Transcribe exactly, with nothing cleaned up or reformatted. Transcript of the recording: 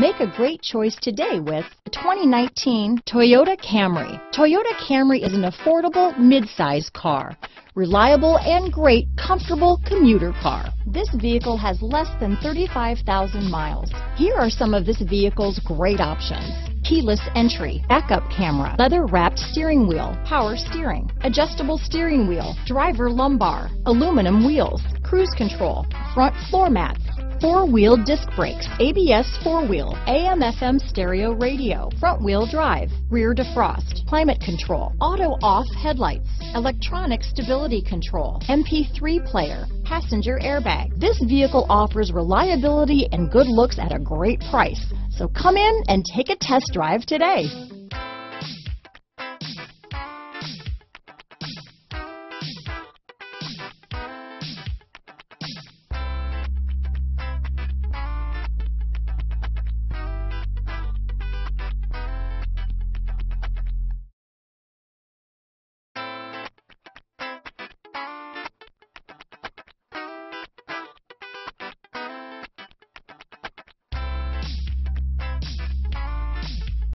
Make a great choice today with the twenty nineteen Toyota Camry. Toyota Camry is an affordable mid-size car. Reliable and great comfortable commuter car. This vehicle has less than thirty-five thousand miles. Here are some of this vehicle's great options. Keyless entry, backup camera, leather-wrapped steering wheel, power steering, adjustable steering wheel, driver lumbar, aluminum wheels, cruise control, front floor mats, four-wheel disc brakes, A B S four-wheel, A M F M stereo radio, front-wheel drive, rear defrost, climate control, auto-off headlights, electronic stability control, M P three player, passenger airbag. This vehicle offers reliability and good looks at a great price. So come in and take a test drive today.